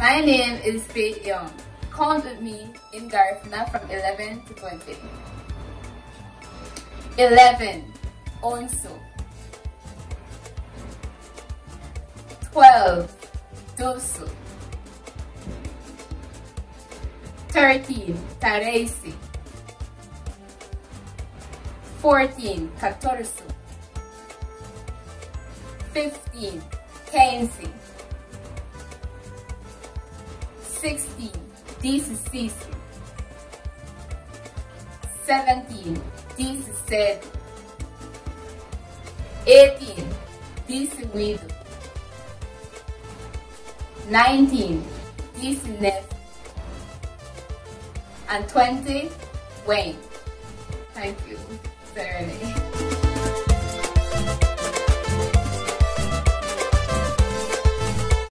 My name is Faith Young. Count with me in Garifuna from 11 to 20. 11. Onso. 12. Doso. 13. Taresi. 14. Catorso. 15. Kensi. 16. Disi. 17. Disi. 18. Disi. 19. Disi. And 20. Wayne. Thank you, Sarah.